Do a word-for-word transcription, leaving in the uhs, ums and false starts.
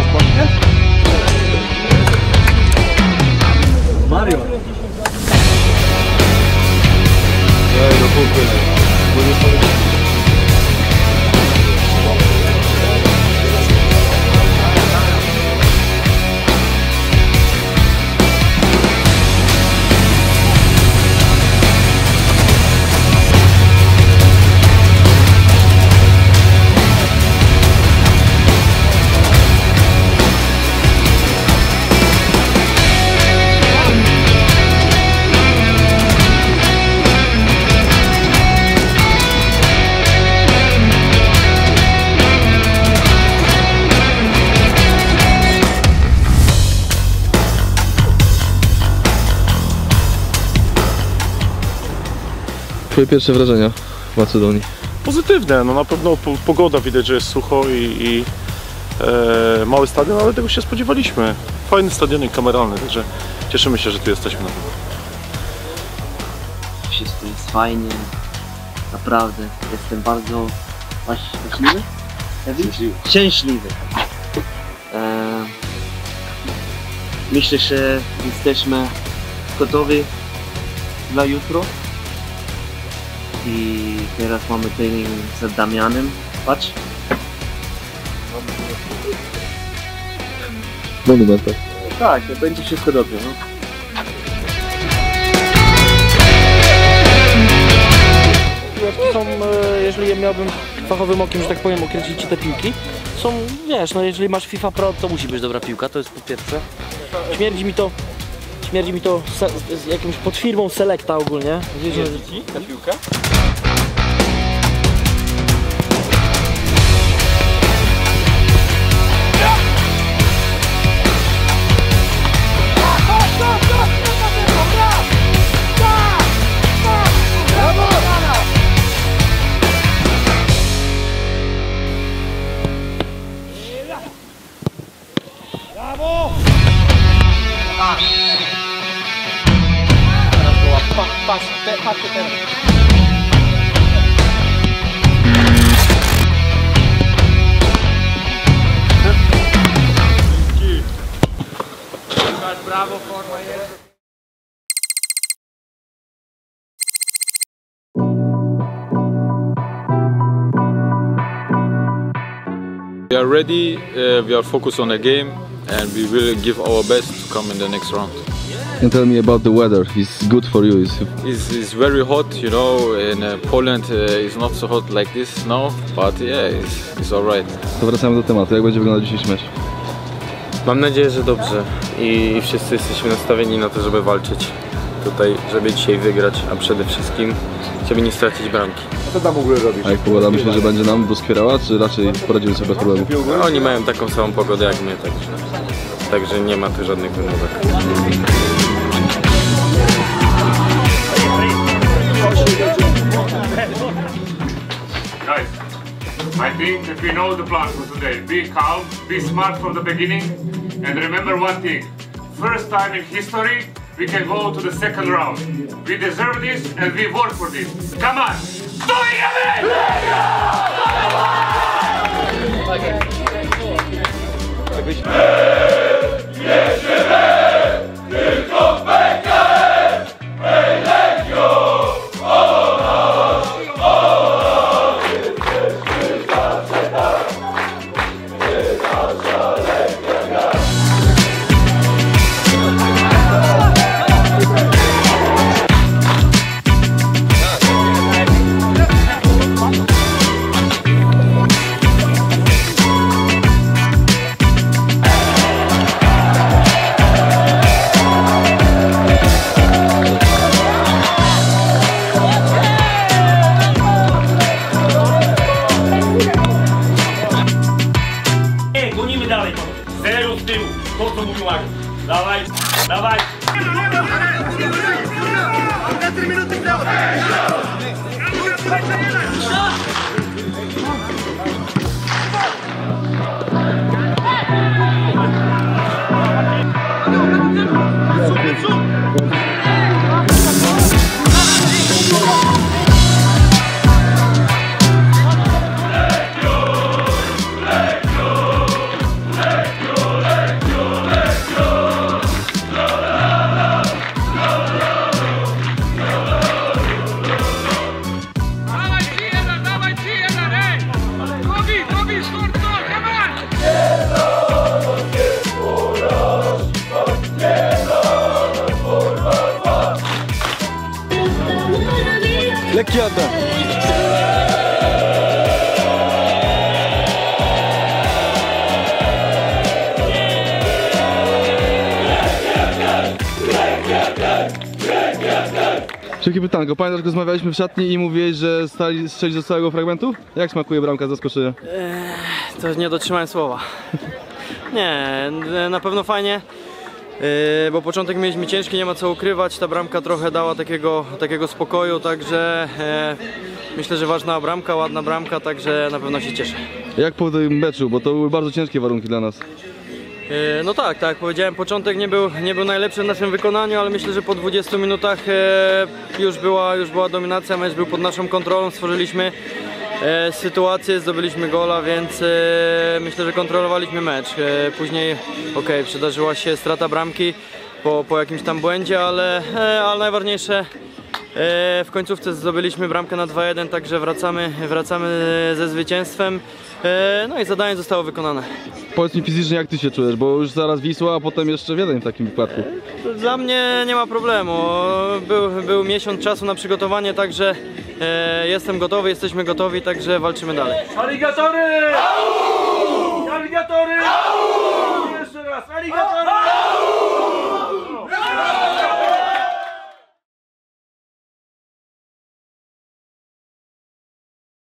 Mario! Ej, do punktu. Twoje pierwsze wrażenia w Macedonii? Pozytywne, no na pewno po, pogoda, widać, że jest sucho i, i e, mały stadion, ale tego się spodziewaliśmy. Fajny stadionik kameralny, także cieszymy się, że tu jesteśmy na pewno. Wszystko jest fajnie, naprawdę. Jestem bardzo szczęśliwy. Szczęśliwy. Szczęśliwy. E, myślę, że jesteśmy gotowi dla jutro. I teraz mamy trening z Damianem. Patrz. Monumentach. Tak, będzie wszystko dobrze, no. Są, jeżeli miałbym fachowym okiem, że tak powiem, określić te piłki, są, wiesz, no jeżeli masz FIFA Pro, to musi być dobra piłka, to jest po pierwsze. Śmierdzi mi to, śmierdzi mi to z, z jakimś pod firmą Selecta ogólnie. Śmierdzi ci ta piłka? Patrz, patrz teraz. Brawo, forma jest. We are ready, uh, we are focused on the game and we will give our best to come in the next round. And tell me about the weather. It's good for you. It's... It's, it's very hot, you know, in uh, Poland uh, it's not so hot like this now, but yeah, it's, it's alright. To wracamy do tematu. Jak będzie wyglądał dzisiejszy mecz? Mam nadzieję, że dobrze i wszyscy jesteśmy nastawieni na to, żeby walczyć tutaj, żeby dzisiaj wygrać, a przede wszystkim żeby nie stracić bramki. A co tam w ogóle robisz? A jak pogoda, myślę, że będzie nam doskwierała, czy raczej poradzimy sobie bez problemu? No, oni mają taką samą pogodę jak my, także, także nie ma tu żadnych wymówek. Guys, I think that we know the plan for today. Be calm, be smart from the beginning, and remember one thing. First time in history, we can go to the second round. We deserve this and we work for this. Come on! Do it Dawaj, dawaj! Let's go! Szybkie pytanko, pamiętasz, jak rozmawialiśmy w szatni i mówiłeś, że stali strzelić do całego fragmentu? Jak smakuje bramka z zaskoczenia? To nie dotrzymałem słowa. Nie, na pewno fajnie, yy, bo początek mieliśmy ciężki, nie ma co ukrywać. Ta bramka trochę dała takiego, takiego spokoju, także yy, myślę, że ważna bramka, ładna bramka, także na pewno się cieszę. Jak po tym meczu, bo to były bardzo ciężkie warunki dla nas. Yy, no tak, tak jak powiedziałem, początek nie był, nie był najlepszy w naszym wykonaniu, ale myślę, że po dwudziestu minutach yy, już, była, już była dominacja, mecz był pod naszą kontrolą, stworzyliśmy E, sytuację, zdobyliśmy gola, więc e, myślę, że kontrolowaliśmy mecz. E, później ok, przydarzyła się strata bramki po, po jakimś tam błędzie, ale, e, ale najważniejsze e, w końcówce zdobyliśmy bramkę na dwa jeden, także wracamy, wracamy ze zwycięstwem. E, no i zadanie zostało wykonane. Powiedz mi fizycznie, jak ty się czujesz, bo już zaraz Wisła, a potem jeszcze Wiedeń w takim wypadku. Dla mnie nie ma problemu. Był, był miesiąc czasu na przygotowanie, także e, jestem gotowy, jesteśmy gotowi, także walczymy dalej. Aligatory! Aligatory! Jeszcze raz, aligatory!